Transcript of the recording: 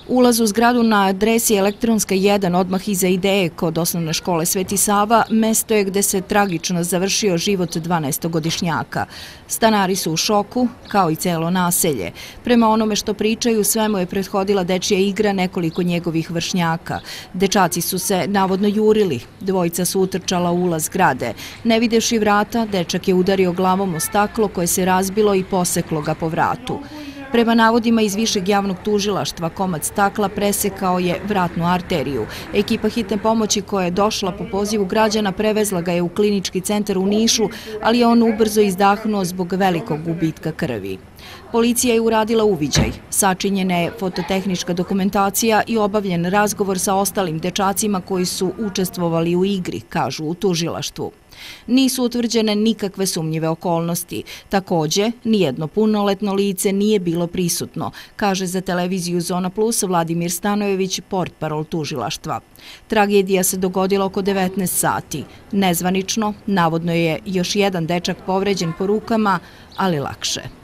Ulaz u zgradu na adresi Elektronska 1 odmah iza Ideje kod osnovne škole Sveti Sava mesto je gde se tragično završio život 12-godišnjaka. Stanari su u šoku, kao i celo naselje. Prema onome što pričaju, svemu je prethodila dečija igra nekoliko njegovih vršnjaka. Dečaci su se navodno jurili, dvojica su utrčala u ulaz zgrade. Ne videvši vrata, dečak je udario glavom o staklo koje se razbilo i poseklo ga po vratu. Prema navodima iz Višeg javnog tužilaštva, komad stakla presekao je vratnu arteriju. Ekipa hitne pomoći koja je došla po pozivu građana prevezla ga je u klinički centar u Nišu, ali je on ubrzo izdahnuo zbog velikog gubitka krvi. Policija je uradila uviđaj, sačinjena je fototehnička dokumentacija i obavljen razgovor sa ostalim dečacima koji su učestvovali u igri, kažu u tužilaštvu. Nisu utvrđene nikakve sumnjive okolnosti. Takođe, nijedno punoletno lice nije bilo prisutno, kaže za televiziju Zona Plus Vladimir Stanojević, portparol tužilaštva. Tragedija se dogodila oko 19 sati. Nezvanično, navodno je još jedan dečak povređen po rukama, ali lakše.